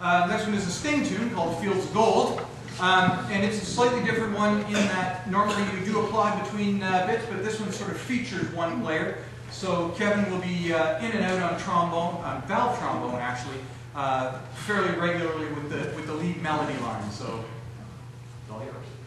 Next one is a Sting tune called Fields of Gold. And it's a slightly different one in that normally you do applaud between bits, but this one sort of features one player. So Kevin will be in and out on trombone, on valve trombone actually, fairly regularly with the lead melody line. So it's all yours.